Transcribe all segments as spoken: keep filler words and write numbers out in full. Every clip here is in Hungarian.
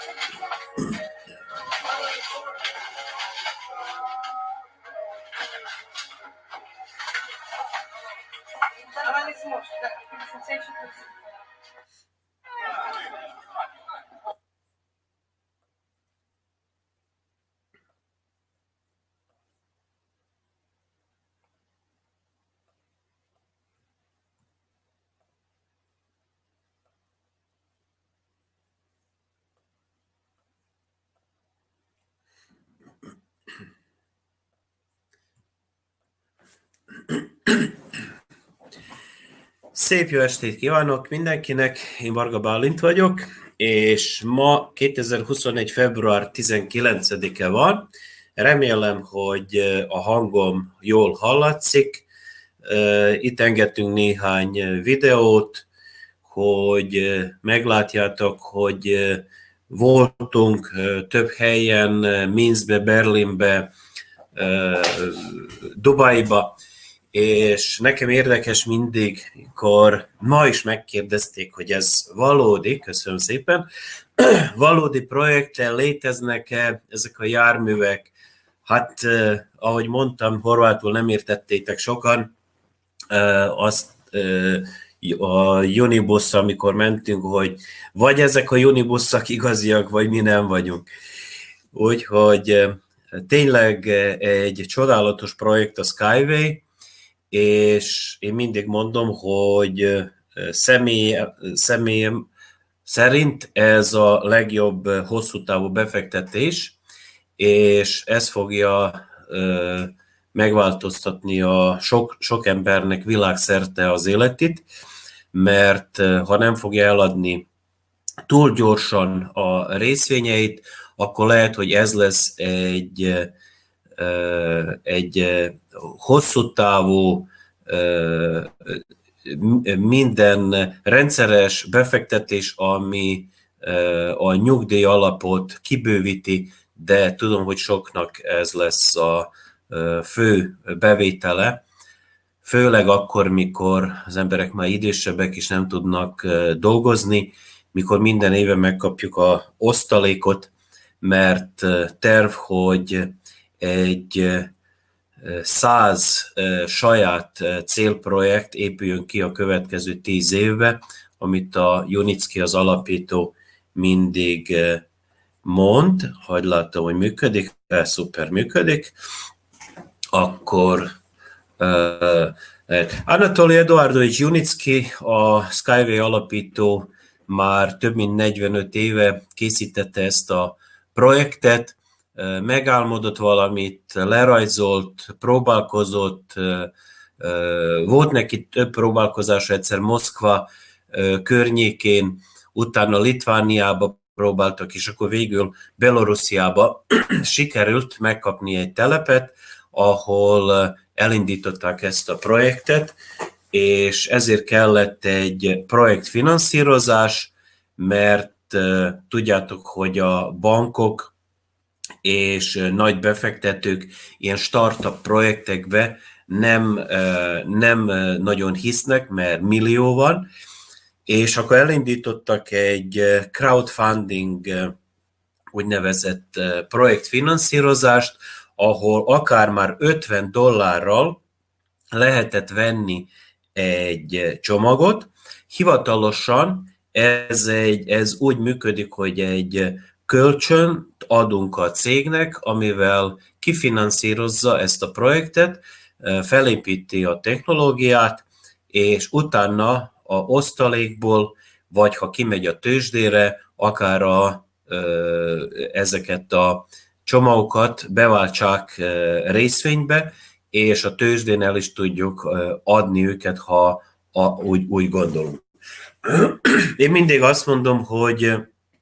Она не сможет, да, Szép jó estét kívánok mindenkinek, én Varga Bálint vagyok, és ma kétezer-huszonegy. február tizenkilencedike van. Remélem, hogy a hangom jól hallatszik. Itt engedtünk néhány videót, hogy meglátjátok, hogy voltunk több helyen, Minskbe, Berlinbe, Dubajba, és nekem érdekes mindig, mikor ma is megkérdezték, hogy ez valódi, köszönöm szépen, valódi projekten léteznek-e ezek a járművek? Hát, eh, ahogy mondtam, horvátul nem értettétek sokan, eh, azt eh, a Unibusszal, amikor mentünk, hogy vagy ezek a Unibusszak igaziak, vagy mi nem vagyunk. Úgyhogy eh, tényleg egy csodálatos projekt a Skyway, és én mindig mondom, hogy személy, személyem szerint ez a legjobb hosszú távú befektetés, és ez fogja megváltoztatni a sok, sok embernek világszerte az életét, mert ha nem fogja eladni túl gyorsan a részvényeit, akkor lehet, hogy ez lesz egy egy hosszú távú, minden rendszeres befektetés, ami a nyugdíj alapot kibővíti, de tudom, hogy soknak ez lesz a fő bevétele, főleg akkor, mikor az emberek már idősebbek is nem tudnak dolgozni, mikor minden éve megkapjuk az osztalékot, mert terv, hogy egy száz saját célprojekt épüljön ki a következő tíz évben, amit a Junicki, az alapító mindig mond, hogy látom, hogy működik, szuper működik, akkor uh, Anatoli Eduardovics Junicki, a Skyway alapító, már több mint negyvenöt éve készítette ezt a projektet, megálmodott valamit, lerajzolt, próbálkozott, volt neki több próbálkozása, egyszer Moszkva környékén, utána Litvániába próbáltak, és akkor végül Belorussziába sikerült megkapni egy telepet, ahol elindították ezt a projektet, és ezért kellett egy projektfinanszírozás, mert tudjátok, hogy a bankok és nagy befektetők ilyen startup projektekbe nem, nem nagyon hisznek, mert millió van, és akkor elindítottak egy crowdfunding úgynevezett projektfinanszírozást, ahol akár már ötven dollárral lehetett venni egy csomagot. Hivatalosan ez, egy, ez úgy működik, hogy egy kölcsönt adunk a cégnek, amivel kifinanszírozza ezt a projektet, felépíti a technológiát, és utána a osztalékból, vagy ha kimegy a tőzsdére, akár a, ezeket a csomagokat beváltsák részvénybe, és a tőzsdén el is tudjuk adni őket, ha a, úgy, úgy gondolunk. Én mindig azt mondom, hogy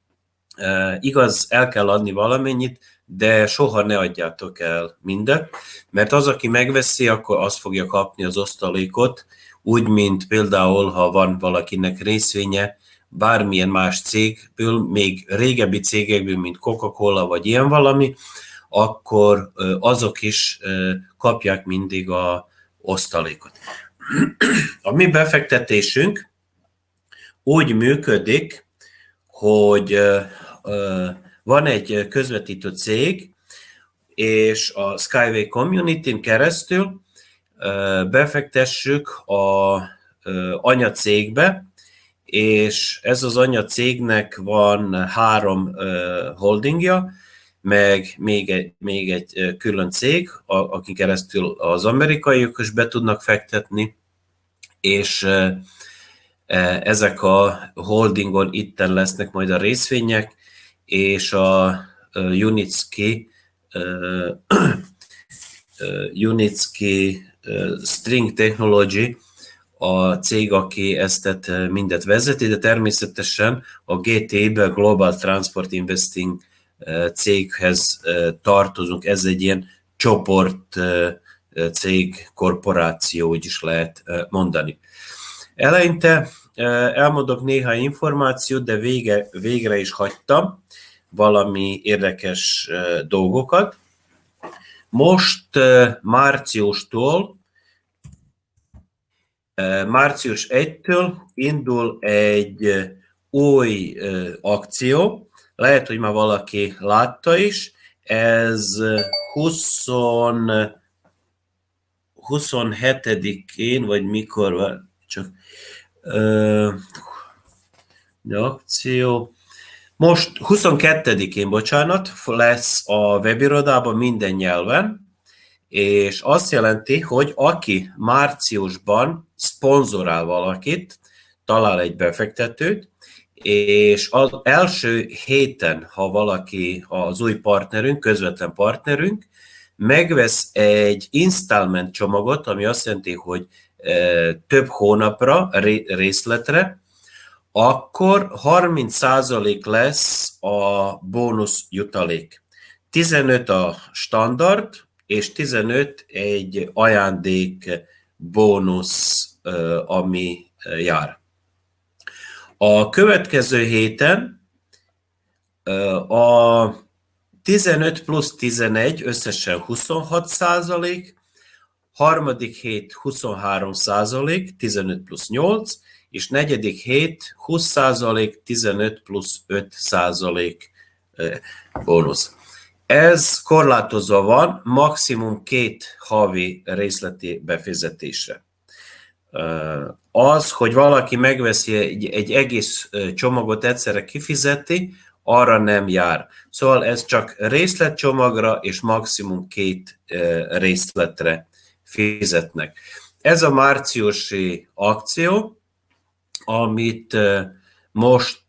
igaz, el kell adni valamennyit, de soha ne adjátok el mindent, mert az, aki megveszi, akkor azt fogja kapni az osztalékot, úgy, mint például, ha van valakinek részvénye bármilyen más cégből, még régebbi cégekből, mint Coca-Cola vagy ilyen valami, akkor azok is kapják mindig az osztalékot. A mi befektetésünk úgy működik, hogy van egy közvetítő cég, és a Skyway Community-n keresztül befektessük a anyacégbe, és ez az anyacégnek van három holdingja, meg még egy, még egy külön cég, akin keresztül az amerikaiak is be tudnak fektetni, és ezek a holdingon itten lesznek majd a részvények, és a Unitsky, Unitsky String Technology a cég, aki ezt mindet vezeti, de természetesen a gé té i-be, a Global Transport Investing céghez tartozunk. Ez egy ilyen csoport cég, korporáció, úgy is lehet mondani. Eleinte elmondok néhány információt, de vége, végre is hagytam valami érdekes dolgokat. Most márciustól, március elsejétől indul egy új akció, lehet, hogy már valaki látta is, ez huszonhetedikén, vagy mikor van, csak uh, akció. Most huszonkettedikén, bocsánat, lesz a webirodában minden nyelven, és azt jelenti, hogy aki márciusban szponzorál valakit, talál egy befektetőt, és az első héten, ha valaki az új partnerünk, közvetlen partnerünk, megvesz egy installment csomagot, ami azt jelenti, hogy több hónapra, részletre, akkor harminc százalék lesz a bónusz jutalék. tizenöt a standard, és tizenöt egy ajándék bónusz, ami jár. A következő héten a tizenöt plusz tizenegy összesen huszonhat százalék, harmadik hét huszonhárom százalék, tizenöt plusz nyolc, és negyedik hét húsz százalék, tizenöt plusz öt százalék bónusz. Ez korlátozva van, maximum két havi részleti befizetésre. Az, hogy valaki megveszi egy, egy egész csomagot egyszerre kifizeti, arra nem jár. Szóval ez csak részletcsomagra és maximum két részletre fizetnek. Ez a márciusi akció, amit most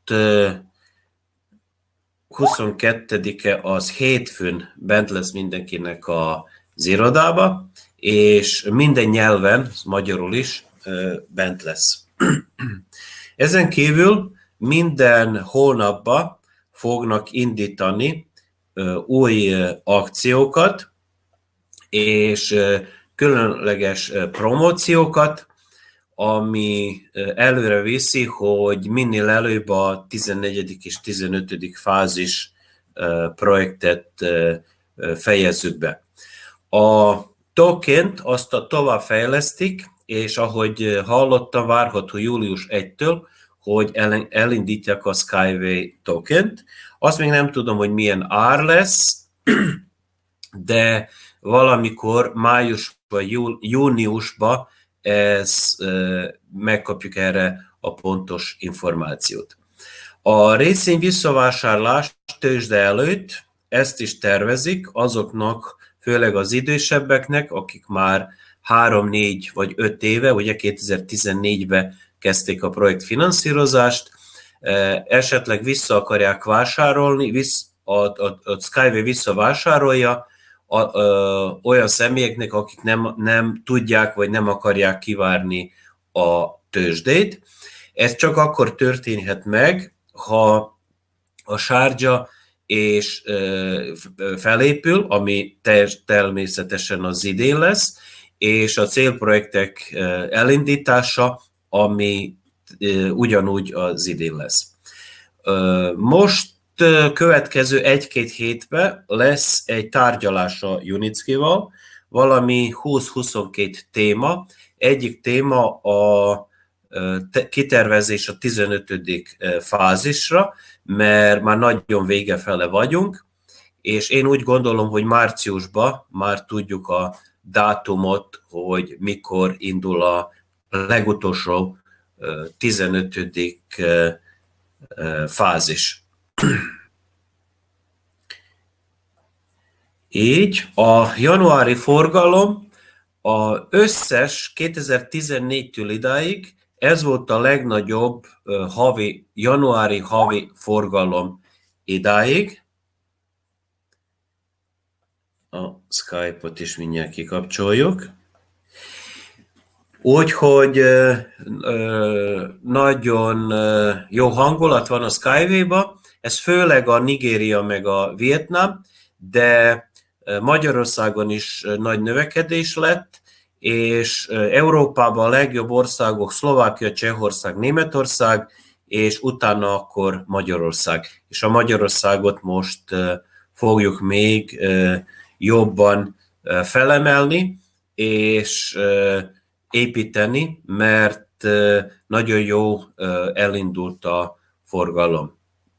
huszonkettedike az hétfőn bent lesz mindenkinek az irodába, és minden nyelven, magyarul is, bent lesz. Ezen kívül minden hónapban fognak indítani új akciókat, és különleges promóciókat, ami előre viszi, hogy minél előbb a tizennegyedik és tizenötödik fázis projektet fejezzük be. A tokent azt a tovább fejlesztik, és ahogy hallottam, várható július elsejétől, hogy elindítják a Skyway tokent. Azt még nem tudom, hogy milyen ár lesz, de valamikor május vagy júniusban ez, megkapjuk erre a pontos információt. A részvény visszavásárlás tőzsde előtt, ezt is tervezik azoknak, főleg az idősebbeknek, akik már három, négy vagy öt éve, ugye kétezer-tizennégyben kezdték a projekt finanszírozást, esetleg vissza akarják vásárolni, vissz, a, a, a Skyway visszavásárolja a, a, olyan személyeknek, akik nem, nem tudják vagy nem akarják kivárni a tőzsdét. Ez csak akkor történhet meg, ha a sárga és felépül, ami természetesen az idén lesz, és a célprojektek elindítása, ami ugyanúgy az idén lesz. Most következő egy-két hétben lesz egy tárgyalás a Unitsky-val, valami húsz-huszonkettő téma. Egyik téma a kitervezés a tizenötödik fázisra, mert már nagyon vége fele vagyunk, és én úgy gondolom, hogy márciusban már tudjuk a dátumot, hogy mikor indul a legutolsó tizenötödik fázis. Így a januári forgalom az összes kétezer-tizennégytől idáig ez volt a legnagyobb havi, januári havi forgalom idáig. A Skype-ot is mindjárt kikapcsoljuk. Úgyhogy nagyon jó hangulat van a Skyway-ba, ez főleg a Nigéria meg a Vietnám, de Magyarországon is nagy növekedés lett, és Európában a legjobb országok Szlovákia, Csehország, Németország, és utána akkor Magyarország. És a Magyarországot most fogjuk még jobban felemelni, és építeni, mert nagyon jó elindult a forgalom.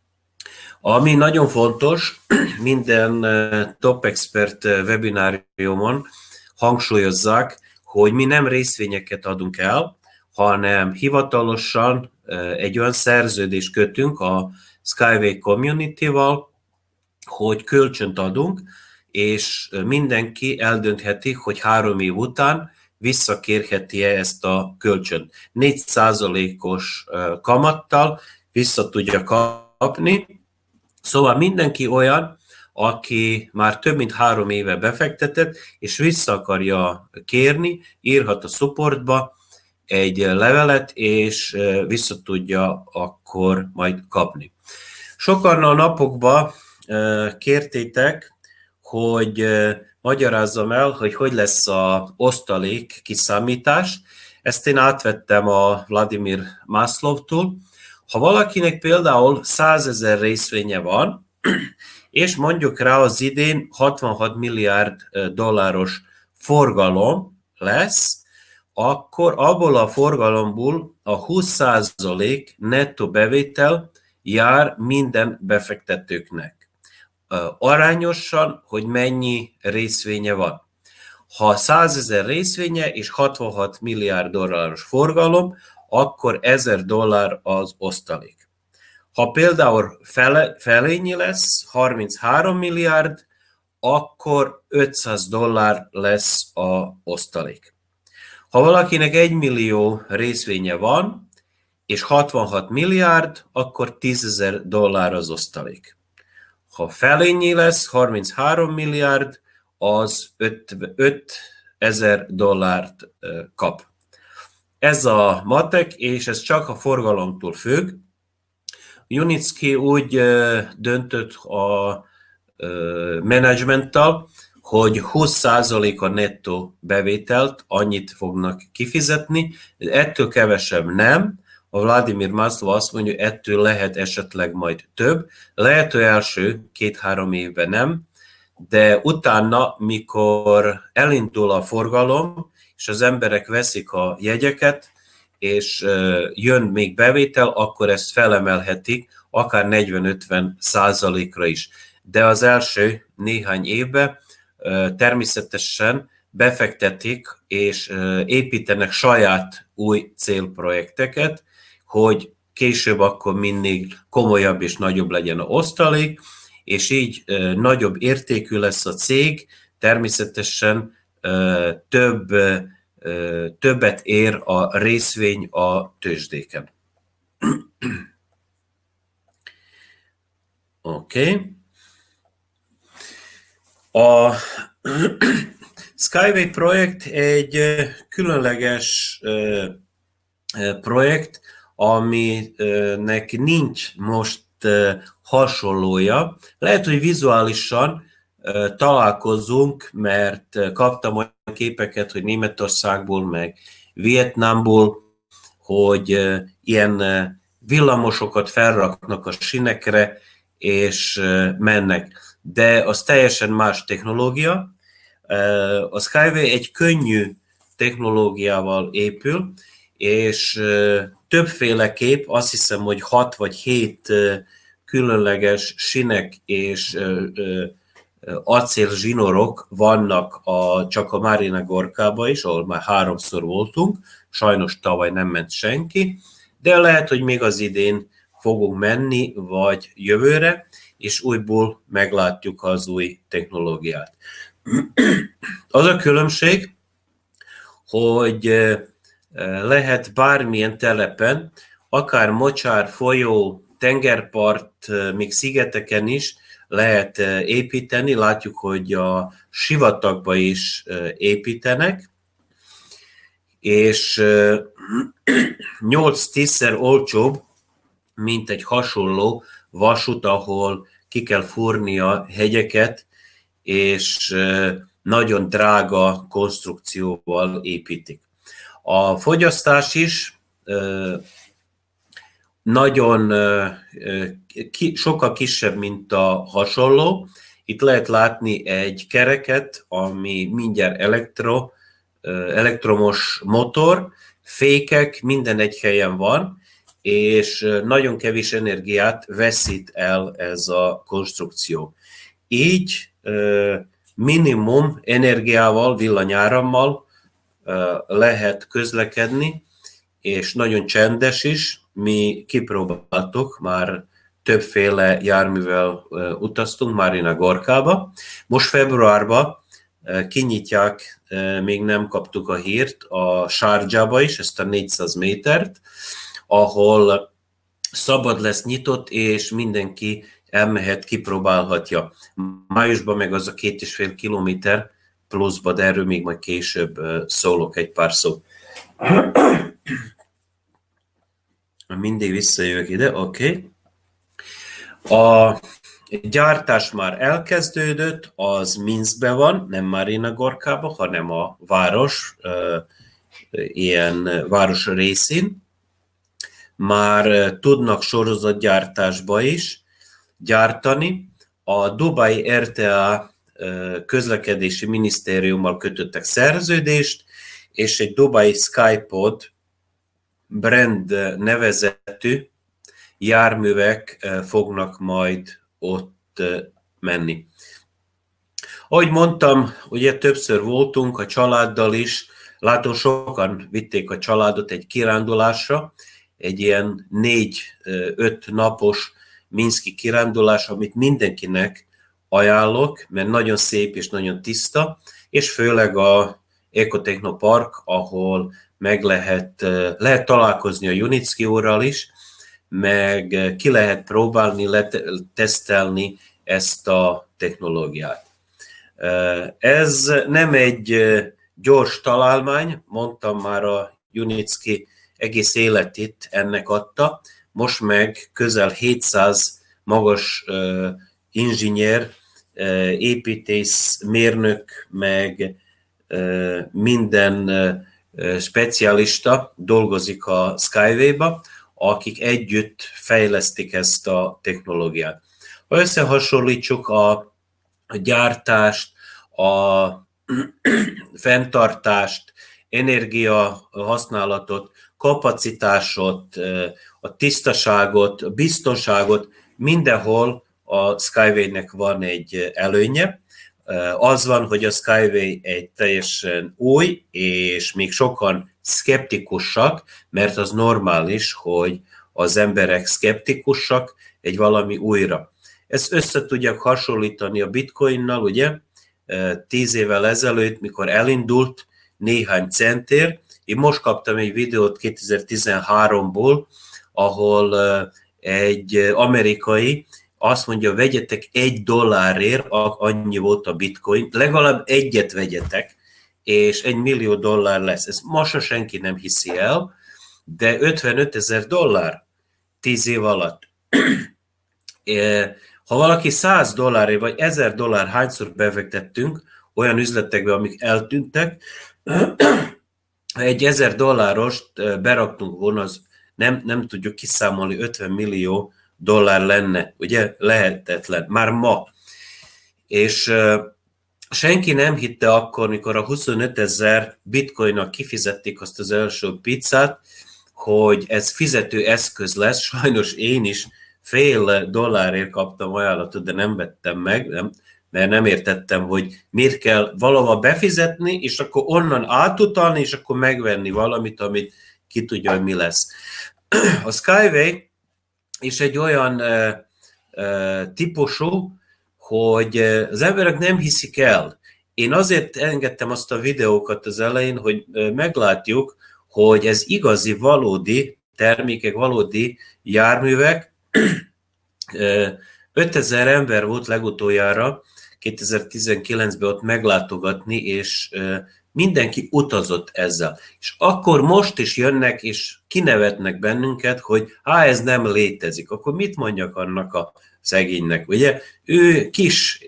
Ami nagyon fontos, minden Top Expert webináriumon hangsúlyozzák, hogy mi nem részvényeket adunk el, hanem hivatalosan egy olyan szerződést kötünk a Skyway Community-val, hogy kölcsönt adunk, és mindenki eldöntheti, hogy három év után visszakérheti-e ezt a kölcsönt. négy százalékos kamattal vissza tudja kapni. Szóval mindenki olyan, aki már több mint három éve befektetett, és vissza akarja kérni, írhat a supportba egy levelet, és vissza tudja akkor majd kapni. Sokan a napokban kértétek, hogy magyarázzam el, hogy hogy lesz az osztalék kiszámítás. Ezt én átvettem a Vladimir Maslowtól. Ha valakinek például százezer részvénye van, és mondjuk rá az idén hatvanhat milliárd dolláros forgalom lesz, akkor abból a forgalomból a húsz százalék nettó bevétel jár minden befektetőknek. Arányosan, hogy mennyi részvénye van. Ha százezer részvénye és hatvanhat milliárd dolláros forgalom, akkor ezer dollár az osztalék. Ha például fele, felényi lesz, harminchárom milliárd, akkor ötszáz dollár lesz az osztalék. Ha valakinek egy millió részvénye van, és hatvanhat milliárd, akkor tízezer dollár az osztalék. Ha felényi lesz, harminchárom milliárd, az ötezer dollárt kap. Ez a matek, és ez csak a forgalomtól függ. Unitsky úgy döntött a menedzsmenttal, hogy húsz százalék a nettó bevételt, annyit fognak kifizetni, ettől kevesebb nem. A Vladimir Maslow azt mondja, hogy ettől lehet esetleg majd több. Lehet, hogy első két-három évben nem, de utána, mikor elindul a forgalom, és az emberek veszik a jegyeket, és jön még bevétel, akkor ezt felemelhetik, akár negyven-ötven százalékra is. De az első néhány évben természetesen befektetik, és építenek saját új célprojekteket, hogy később akkor mindig komolyabb és nagyobb legyen az osztalék, és így nagyobb értékű lesz a cég, természetesen több, többet ér a részvény a tőzsdéken. Oké. Okay. A Skyway projekt egy különleges projekt, aminek nincs most hasonlója. Lehet, hogy vizuálisan találkozunk, mert kaptam olyan képeket, hogy Németországból, meg Vietnámból, hogy ilyen villamosokat felraknak a sinekre, és mennek. De az teljesen más technológia. A Skyway egy könnyű technológiával épül, és többféleképp, azt hiszem, hogy hat vagy hét különleges sinek és acélzsinorok vannak a, csak a Marina Gorkába is, ahol már háromszor voltunk, sajnos tavaly nem ment senki, de lehet, hogy még az idén fogunk menni, vagy jövőre, és újból meglátjuk az új technológiát. Az a különbség, hogy lehet bármilyen telepen, akár mocsár, folyó, tengerpart, még szigeteken is lehet építeni. Látjuk, hogy a sivatagba is építenek, és nyolc-tízszer olcsóbb, mint egy hasonló vasút, ahol ki kell fúrni a hegyeket, és nagyon drága konstrukcióval építik. A fogyasztás is nagyon sokkal kisebb, mint a hasonló. Itt lehet látni egy kereket, ami mindjárt elektro, elektromos motor, fékek, minden egy helyen van, és nagyon kevés energiát veszít el ez a konstrukció. Így minimum energiával, villanyárammal lehet közlekedni, és nagyon csendes is. Mi kipróbáltuk, már többféle járművel utaztunk Marina Gorkába. Most februárban kinyitják, még nem kaptuk a hírt, a Sharjába is, ezt a négyszáz métert, ahol szabad lesz nyitott, és mindenki elmehet, kipróbálhatja. Májusban meg az a két és fél kilométer pluszba, de erről még majd később szólok egy pár szót. Mindig visszajövök ide, oké. Okay. A gyártás már elkezdődött, az Minskben van, nem Marina Gorkában, hanem a város, ilyen város részén. Már tudnak sorozatgyártásba is gyártani. A Dubai er té á közlekedési minisztériummal kötöttek szerződést, és egy Dubai Skypod brand nevezetű járművek fognak majd ott menni. Ahogy mondtam, ugye többször voltunk a családdal is, látom sokan vitték a családot egy kirándulásra, egy ilyen négy-öt napos minszki kirándulás, amit mindenkinek ajánlok, mert nagyon szép és nagyon tiszta, és főleg a Ecotechnopark, ahol meg lehet, lehet találkozni a Junicki úrral is, meg ki lehet próbálni, lehet tesztelni ezt a technológiát. Ez nem egy gyors találmány, mondtam már, a Junicki egész életét ennek adta, most meg közel hétszáz magas uh, inzsinyér, uh, építész, mérnök, meg uh, minden uh, specialista dolgozik a Skyway-ba, akik együtt fejlesztik ezt a technológiát. Ha összehasonlítsuk a, a gyártást, a fenntartást, energiahasználatot, kapacitásot, a tisztaságot, a biztonságot, mindenhol a Skyway-nek van egy előnye. Az van, hogy a Skyway egy teljesen új, és még sokan szkeptikusak, mert az normális, hogy az emberek szkeptikusak egy valami újra. Ezt össze tudják hasonlítani a bitcoinnal, ugye? Tíz évvel ezelőtt, mikor elindult néhány centért, én most kaptam egy videót kétezer-tizenháromból, ahol egy amerikai azt mondja, vegyetek egy dollárért, annyi volt a bitcoin, legalább egyet vegyetek, és egy millió dollár lesz. Ezt ma se senki nem hiszi el, de ötvenöt ezer dollár tíz év alatt. Ha valaki száz dollárért vagy ezer dollár hányszor befektettünk olyan üzletekbe, amik eltűntek, ha egy ezer dollárost beraktunk volna, az nem, nem tudjuk kiszámolni, ötven millió dollár lenne, ugye lehetetlen, már ma. És senki nem hitte akkor, mikor a huszonötezer bitcoinnak kifizették azt az első pizzát, hogy ez fizető eszköz lesz. Sajnos én is fél dollárért kaptam ajánlatot, de nem vettem meg, nem, mert nem értettem, hogy miért kell valahol befizetni, és akkor onnan átutalni, és akkor megvenni valamit, amit ki tudja, hogy mi lesz. A Skyway is egy olyan uh, uh, típusú, hogy az emberek nem hiszik el. Én azért engedtem azt a videókat az elején, hogy meglátjuk, hogy ez igazi, valódi termékek, valódi járművek. ötezer ember volt legutoljára kétezer-tizenkilencben ott meglátogatni, és mindenki utazott ezzel. És akkor most is jönnek, és kinevetnek bennünket, hogy hát ez nem létezik. Akkor mit mondjak annak a szegénynek? Ugye ő kis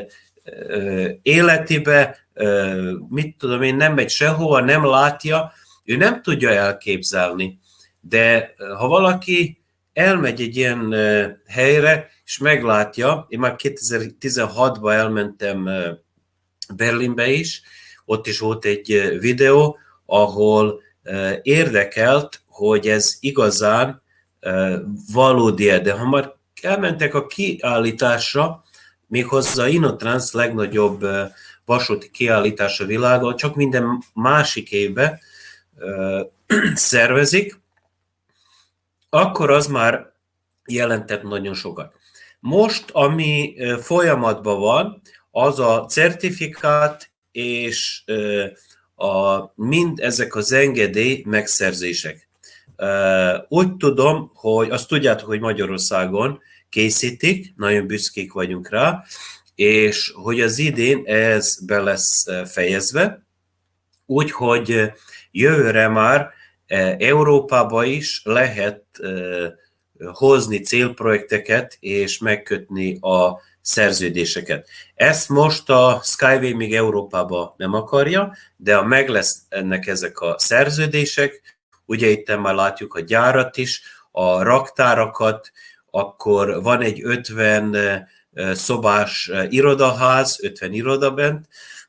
életébe, mit tudom én, nem megy sehova, nem látja, ő nem tudja elképzelni. De ha valaki elmegy egy ilyen helyre, és meglátja, én már kétezer-tizenhatban elmentem Berlinbe is, ott is volt egy videó, ahol érdekelt, hogy ez igazán valódi, de ha már elmentek a kiállításra, méghozzá Inotrans legnagyobb vasúti kiállítás a világon, csak minden másik évben szervezik, akkor az már jelentett nagyon sokat. Most, ami folyamatban van, az a certifikát és a, mind ezek az engedély megszerzések. Úgy tudom, hogy azt tudjátok, hogy Magyarországon készítik, nagyon büszkék vagyunk rá, és hogy az idén ez be lesz fejezve, úgyhogy jövőre már Európába is lehet hozni célprojekteket és megkötni a szerződéseket. Ezt most a Skyway még Európába nem akarja, de ha meg lesz ennek ezek a szerződések, ugye itt már látjuk a gyárat is, a raktárakat, akkor van egy ötven szobás irodaház, ötven iroda bent,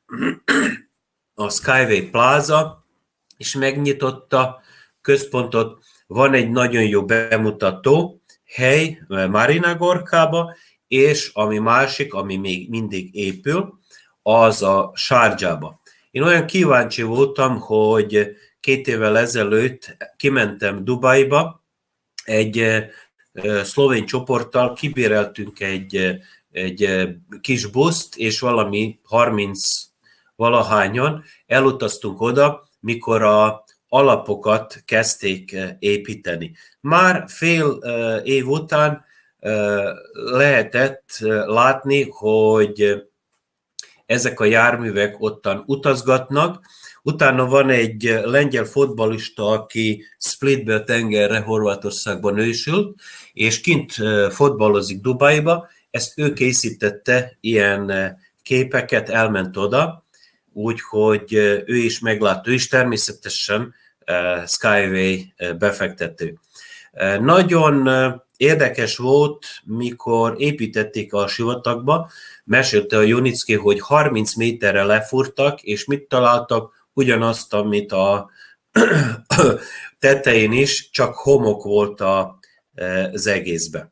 a Skyway Plaza is megnyitotta központot, van egy nagyon jó bemutató hely Marina Gorkába, és ami másik, ami még mindig épül, az a Sharjahba. Én olyan kíváncsi voltam, hogy két évvel ezelőtt kimentem Dubajba, egy szlovén csoporttal kibéreltünk egy, egy kis buszt, és valami harminc valahányan elutaztunk oda, mikor a alapokat kezdték építeni. Már fél év után lehetett látni, hogy ezek a járművek ottan utazgatnak. Utána van egy lengyel fotballista, aki Splitbe a tengerre, Horvátországban nősült, és kint fotballozik Dubajba. Ezt ő készítette, ilyen képeket, elment oda, úgyhogy ő is meglátta, ő is természetesen Skyway befektető. Nagyon érdekes volt, mikor építették a sivatagba, mesélte a Junicki, hogy harminc méterre lefúrtak, és mit találtak? Ugyanazt, amit a tetején is, csak homok volt az egészben.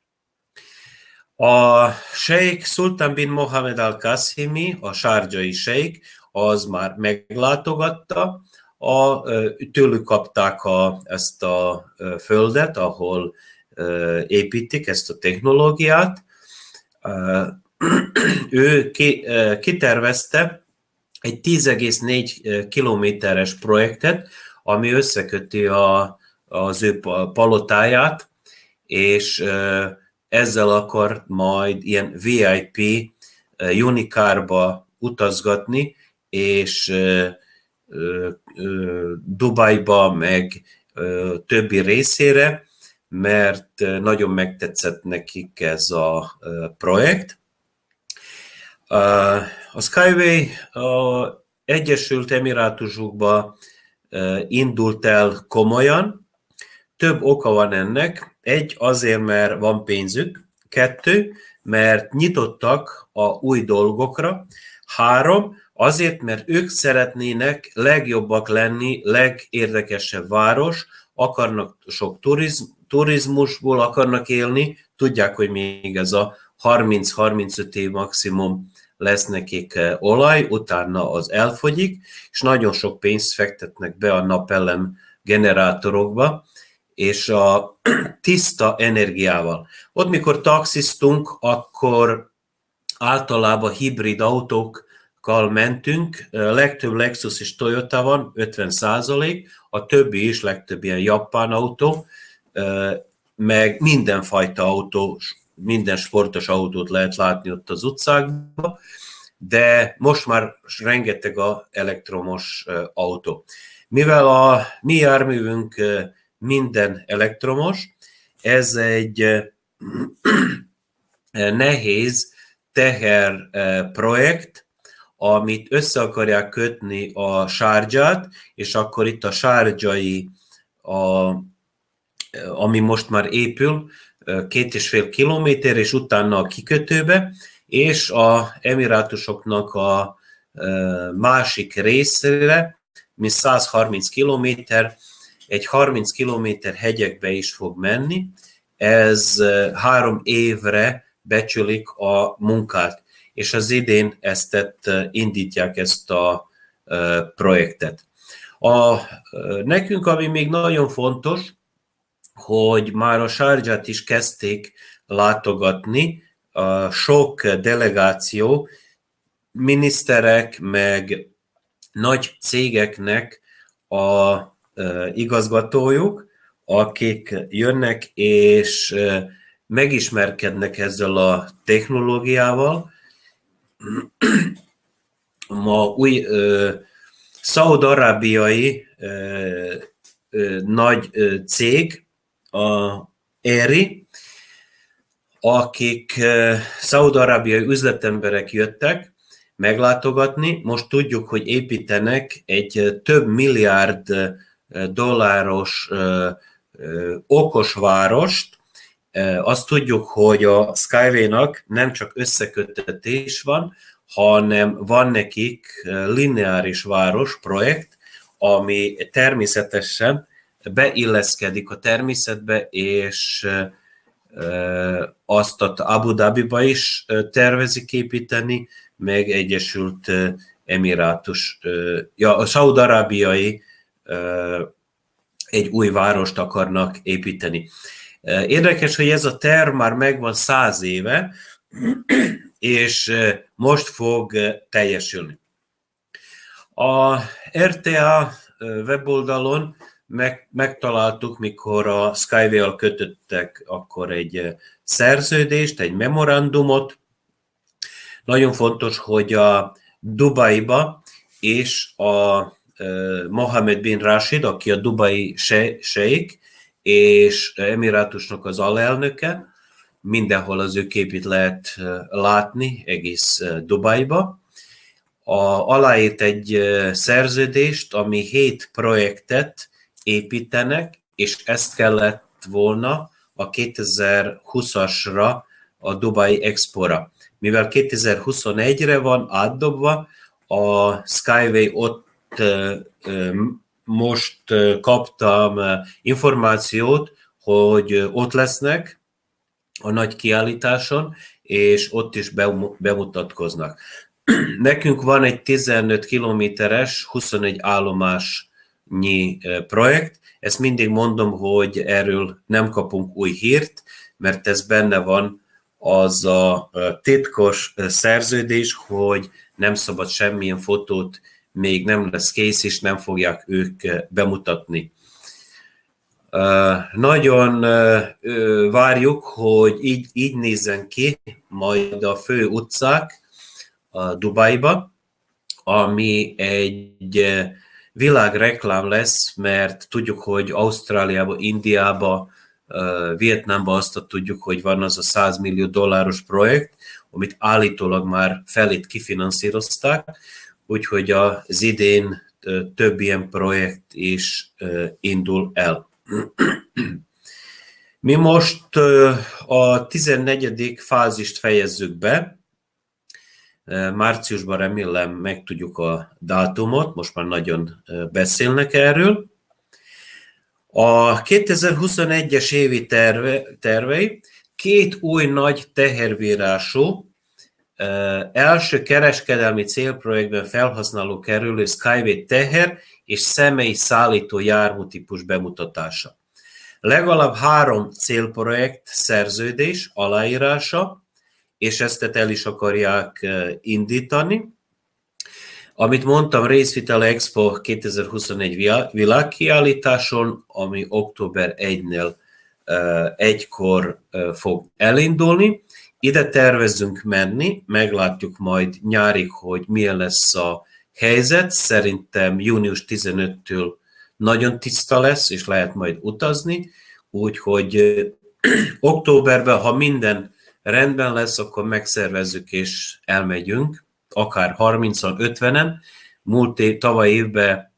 A Sheikh Sultan bin Mohammed al-Qasimi, a sharjai sheikh, az már meglátogatta, a, tőlük kapták a, ezt a földet, ahol építik ezt a technológiát. Ő kitervezte egy tíz egész négy kilométeres projektet, ami összeköti a, az ő palotáját, és ezzel akar majd ilyen vé i pé unikárba utazgatni, és Dubajba, meg többi részére, mert nagyon megtetszett nekik ez a projekt. A Skyway az Egyesült Emirátusokba indult el komolyan. Több oka van ennek. Egy, azért, mert van pénzük. Kettő, mert nyitottak a új dolgokra. Három, azért, mert ők szeretnének legjobbak lenni, legérdekesebb város, akarnak sok turizm, turizmusból akarnak élni, tudják, hogy még ez a harminc-harmincöt év maximum lesz nekik olaj, utána az elfogyik, és nagyon sok pénzt fektetnek be a napelem generátorokba, és a tiszta energiával. Ott, mikor taxisztunk, akkor általában hibrid autókkal mentünk, legtöbb Lexus és Toyota van, ötven százalék, a többi is legtöbb ilyen japán autó, meg mindenfajta autó, minden sportos autót lehet látni ott az utcákban, de most már rengeteg a elektromos autó. Mivel a mi járművünk minden elektromos, ez egy nehéz teher projekt, amit össze akarják kötni a Sharját, és akkor itt a sharjai, a, ami most már épül, két és fél kilométer, és utána a kikötőbe, és a Emirátusoknak a másik részére, mint száz harminc kilométer, egy harminc kilométer hegyekbe is fog menni. Ez három évre becsülik a munkát, és az idén ezt indítják ezt a projektet. A, nekünk, ami még nagyon fontos, hogy már a Sharját is kezdték látogatni, a sok delegáció, miniszterek, meg nagy cégeknek a igazgatójuk, akik jönnek és megismerkednek ezzel a technológiával. Ma új szaúd-arábiai nagy cég, a Eri, akik szaúd-arábiai üzletemberek jöttek meglátogatni. Most tudjuk, hogy építenek egy több milliárd dolláros okos várost. Azt tudjuk, hogy a Skyway-nak nem csak összeköttetés van, hanem van nekik lineáris város projekt, ami természetesen beilleszkedik a természetbe, és azt Abu Dhabiba is tervezik építeni, meg Egyesült Emirátus, ja, a szaúd-arábiai egy új várost akarnak építeni. Érdekes, hogy ez a terv már megvan száz éve, és most fog teljesülni. A er té á weboldalon meg, megtaláltuk, mikor a Skyway-al kötöttek akkor egy szerződést, egy memorandumot. Nagyon fontos, hogy a Dubaiba és a Mohammed bin Rashid, aki a dubai sheik, és Emirátusnak az alelnöke, mindenhol az ő képét lehet látni, egész Dubaiba. A, aláírt egy szerződést, ami hét projektet építenek, és ezt kellett volna a kétezer-húszasra a Dubai Expo-ra. Mivel kétezer-huszonegyre van átdobva, a Skyway ott most kaptam információt, hogy ott lesznek a nagy kiállításon, és ott is bemutatkoznak. Nekünk van egy tizenöt kilométeres, huszonegy állomásnyi projekt. Ezt mindig mondom, hogy erről nem kapunk új hírt, mert ez benne van az a titkos szerződés, hogy nem szabad semmilyen fotót, még nem lesz kész, és nem fogják ők bemutatni. Nagyon várjuk, hogy így, így nézzen ki majd a fő utcák a Dubaiba, ami egy világreklám lesz, mert tudjuk, hogy Ausztráliába, Indiába, Vietnámban azt tudjuk, hogy van az a száz millió dolláros projekt, amit állítólag már felét kifinanszírozták, úgyhogy az idén több ilyen projekt is indul el. Mi most a tizennegyedik fázist fejezzük be. Márciusban remélem megtudjuk a dátumot, most már nagyon beszélnek erről. A kétezer-huszonegyes évi terve, tervei két új nagy teherbírású, első kereskedelmi célprojektben felhasználó kerülő Skyway teher és személyi szállító járműtípus bemutatása. Legalább három célprojekt szerződés aláírása, és ezt el is akarják indítani. Amit mondtam, részvitel Expo kétezer-huszonegy világkiállításon, ami október elsejénél egykor fog elindulni. Ide tervezzünk menni, meglátjuk majd nyárig, hogy milyen lesz a helyzet. Szerintem június tizenötödikétől nagyon tiszta lesz, és lehet majd utazni. Úgyhogy októberben, ha minden rendben lesz, akkor megszervezzük és elmegyünk, akár harmincan, ötvenen. Múlt év, tavaly évben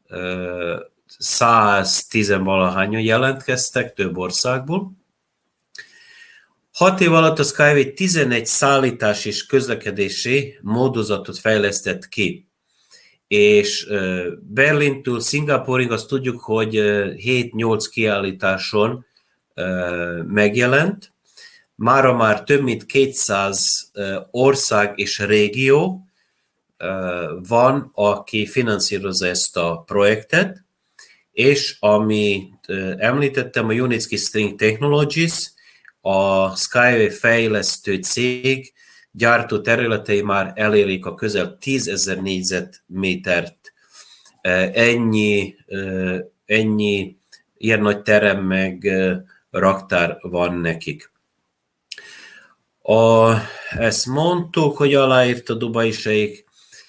száztíz-valahányan jelentkeztek több országból. Hat év alatt a Skyway tizenegy szállítás és közlekedési módozatot fejlesztett ki. És Berlintől Szingapúrig azt tudjuk, hogy hét-nyolc kiállításon megjelent. Mára már több mint kétszáz ország és régió van, aki finanszírozza ezt a projektet, és amit említettem, a Unitsky String Technologies, a Skyway fejlesztő cég gyártó területei már elérik a közel tízezer négyzetmétert. Ennyi, ennyi ilyen nagy terem meg raktár van nekik. A, ezt mondtuk, hogy aláírt a dubai seik.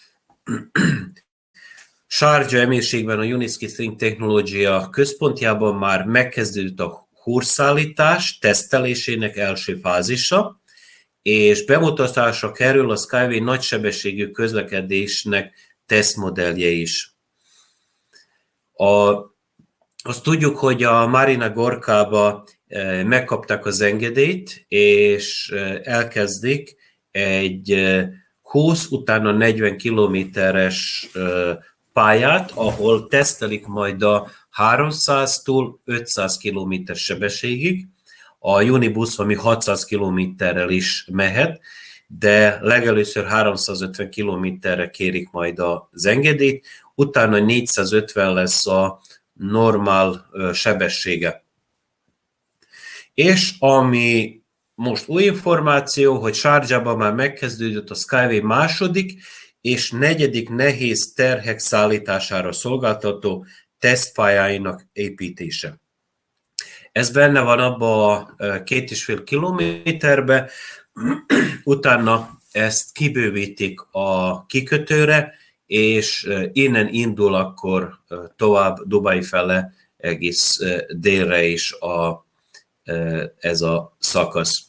Sharjah emírségben a Unitsky String Technologia központjában már megkezdődött a húrszállítás tesztelésének első fázisa, és bemutatásra kerül a Skyway nagysebességű közlekedésnek tesztmodellje is. A, azt tudjuk, hogy a Marina Gorkába megkapták az engedélyt, és elkezdik egy húsz, utána negyven kilométeres pályát, ahol tesztelik majd a háromszáztól ötszáz kilométer sebességig. A Unibus, ami hatszáz kilométerrel is mehet, de legelőször háromszázötven kilométerre kérik majd az engedélyt, utána négyszázötven lesz a normál sebessége. És ami most új információ, hogy Sharjahban már megkezdődött a Skyway második és negyedik nehéz terhek szállítására szolgáltató tesztpályáinak építése. Ez benne van abba a két és fél kilométerbe, utána ezt kibővítik a kikötőre, és innen indul akkor tovább Dubai fele, egész délre is a, ez a szakasz.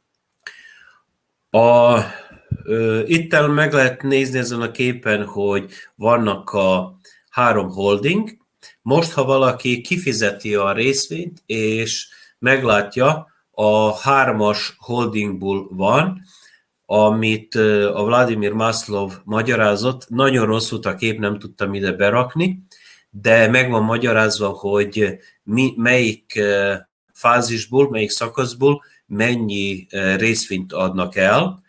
A, itt meg lehet nézni ezen a képen, hogy vannak a három holding. Most, ha valaki kifizeti a részvényt, és meglátja, a hármas holdingból van, amit a Vladimir Maslov magyarázott, nagyon rossz volt a kép, nem tudtam ide berakni, de meg van magyarázva, hogy mi, melyik fázisból, melyik szakaszból mennyi részvényt adnak el.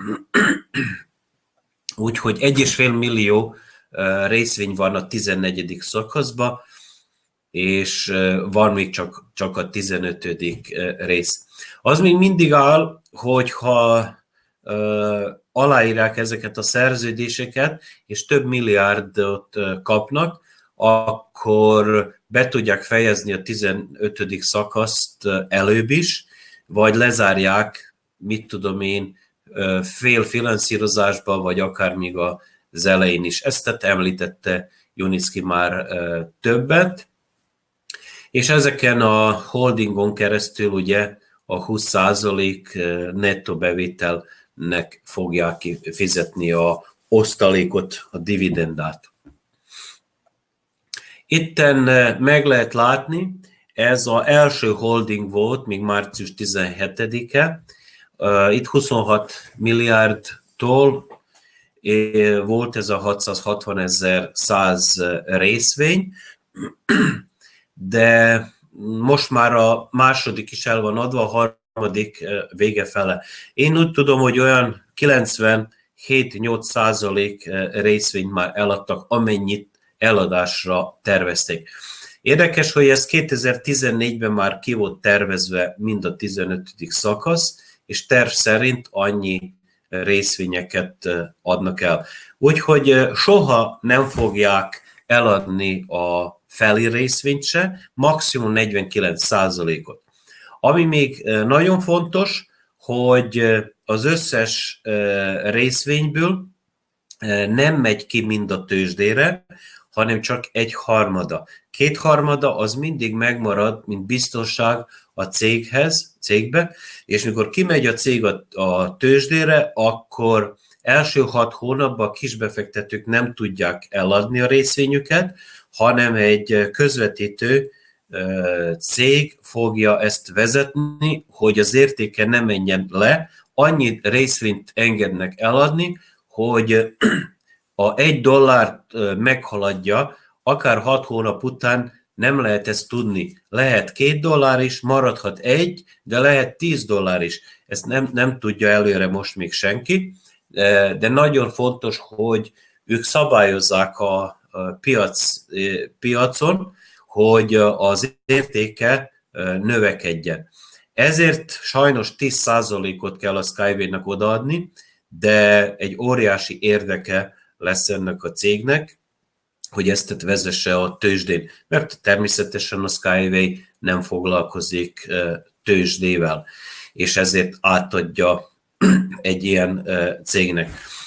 Úgyhogy egy és fél millió részvény van a tizennegyedik szakaszban, és van még csak, csak a tizenötödik rész. Az még mindig áll, hogyha uh, aláírják ezeket a szerződéseket, és több milliárdot kapnak, akkor be tudják fejezni a tizenötödik szakaszt előbb is, vagy lezárják, mit tudom én, fél finanszírozásba, vagy akár még az elején is. Ezt említette Unitsky már többet, és ezeken a holdingon keresztül ugye a húsz százalék nettó bevételnek fogják fizetni a osztalékot, a dividendát. Itten meg lehet látni, ez az első holding volt, még március tizenhetedike, itt huszonhat milliárdtól volt ez a hatszázhatvanezer-száz részvény, de most már a második is el van adva, a harmadik vége fele. Én úgy tudom, hogy olyan kilencvenhét-nyolc százalék részvényt már eladtak, amennyit eladásra tervezték. Érdekes, hogy ez kétezer-tizennégyben már ki volt tervezve mind a tizenötödik szakasz, és terv szerint annyi részvényeket adnak el. Úgyhogy soha nem fogják eladni a feli részvényt se, maximum negyvenkilenc százalékot. Ami még nagyon fontos, hogy az összes részvényből nem megy ki mind a tőzsdére, hanem csak egy harmada. Két harmada az mindig megmarad, mint biztonság a céghez, cégbe, és mikor kimegy a cég a, a tőzsdére, akkor első hat hónapban a kisbefektetők nem tudják eladni a részvényüket, hanem egy közvetítő cég fogja ezt vezetni, hogy az értéke ne menjen le, annyi részvényt engednek eladni, hogy a egy dollárt meghaladja, akár hat hónap után nem lehet ezt tudni. Lehet két dollár is, maradhat egy, de lehet tíz dollár is. Ezt nem, nem tudja előre most még senki, de nagyon fontos, hogy ők szabályozzák a piac, piacon, hogy az értéke növekedjen. Ezért sajnos tíz százalékot kell a Skyway-nak odaadni, de egy óriási érdeke lesz ennek a cégnek, hogy ezt vezesse a tőzsdén, mert természetesen a Skyway nem foglalkozik tőzsdével, és ezért átadja egy ilyen cégnek.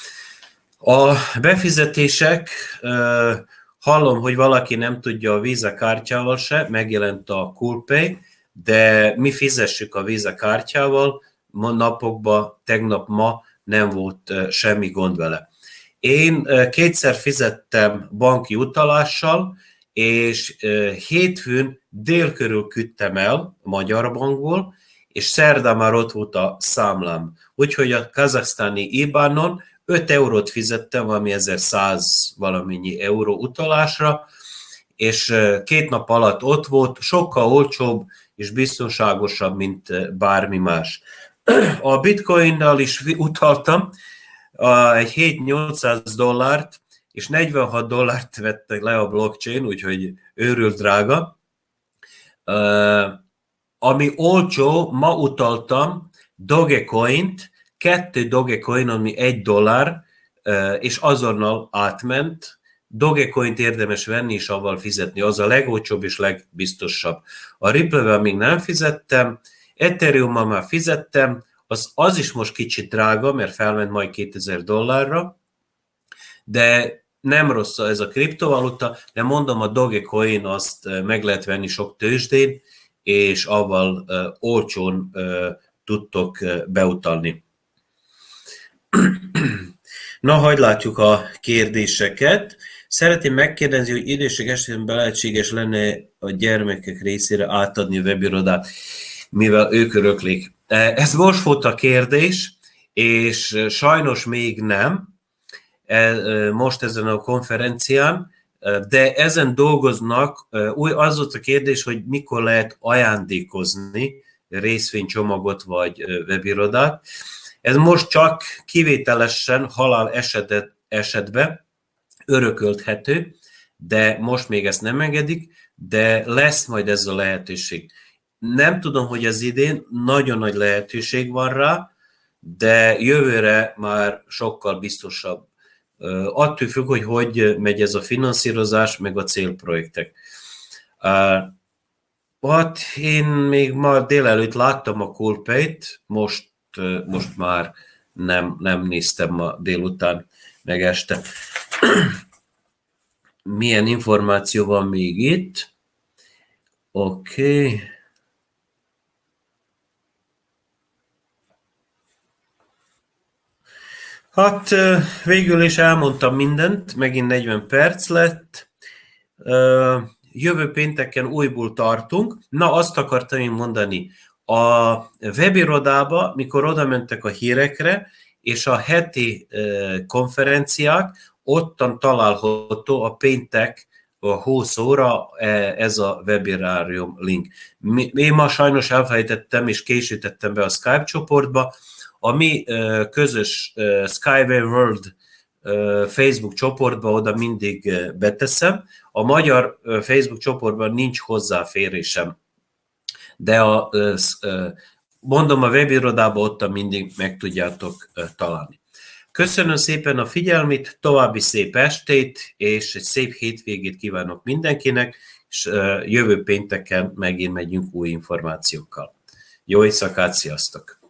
A befizetések, hallom, hogy valaki nem tudja a Visa kártyával se, megjelent a Coolpay, de mi fizessük a Visa kártyával, ma napokban, tegnap ma nem volt semmi gond vele. Én kétszer fizettem banki utalással, és hétfőn dél körül küldtem el a Magyar Bankból, és szerdán már ott volt a számlám. Úgyhogy a kazaksztáni ibánon öt eurót fizettem, ami ezerszáz valamennyi euró utalásra, és két nap alatt ott volt, sokkal olcsóbb és biztonságosabb, mint bármi más. A bitcoinnal is utaltam, egy hét-nyolcszáz dollárt, és negyvenhat dollárt vettek le a blockchain, úgyhogy őrült drága. Uh, ami olcsó, ma utaltam Dogecoint, kettő Dogecoin, ami egy dollár, uh, és azonnal átment. Dogecoint érdemes venni, és avval fizetni. Az a legolcsóbb és legbiztosabb. A Ripple-vel még nem fizettem, Ethereum-mal már fizettem, Az, az is most kicsit drága, mert felment majd kétezer dollárra, de nem rossz ez a kriptovaluta, de mondom, a Dogecoin azt meg lehet venni sok tőzsdén, és avval uh, olcsón uh, tudtok uh, beutalni. Na, hagyd látjuk a kérdéseket. Szeretném megkérdezni, hogy idősek esetén lehetséges lenne a gyermekek részére átadni a webirodát, mivel ők öröklik. Ez most volt a kérdés, és sajnos még nem, most ezen a konferencián, de ezen dolgoznak. Az volt a kérdés, hogy mikor lehet ajándékozni részvénycsomagot vagy webirodát. Ez most csak kivételesen halál esetet, esetben örökölthető, de most még ezt nem engedik, de lesz majd ez a lehetőség. Nem tudom, hogy az idén nagyon nagy lehetőség van rá, de jövőre már sokkal biztosabb. Attól függ, hogy hogy megy ez a finanszírozás, meg a célprojektek. Hát én még ma délelőtt láttam a Coolpay-t, most, most már nem, nem néztem ma délután, meg este. Milyen információ van még itt? Oké. Okay. Hát végül is elmondtam mindent, megint negyven perc lett. Jövő pénteken újból tartunk. Na, azt akartam én mondani. A webirodába, mikor oda mentek a hírekre, és a heti konferenciák ottan található a péntek a húsz óra ez a webinárium link. Én ma sajnos elfelejtettem és késítettem be a Skype csoportba. A mi közös Skyway World Facebook csoportba oda mindig beteszem. A magyar Facebook csoportban nincs hozzáférésem. De a, mondom, a webirodában ott mindig meg tudjátok találni. Köszönöm szépen a figyelmét, további szép estét, és egy szép hétvégét kívánok mindenkinek, és jövő pénteken megint megyünk új információkkal. Jó éjszakát, sziasztok!